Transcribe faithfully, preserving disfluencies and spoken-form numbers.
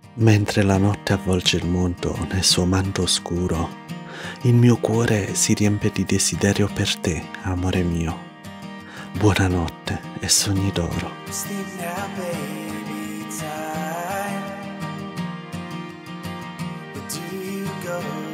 Mentre la notte avvolge il mondo nel suo manto oscuro, il mio cuore si riempie di desiderio per te, amore mio. Buonanotte e sogni d'oro. Sleep now, baby, time. Where do you go?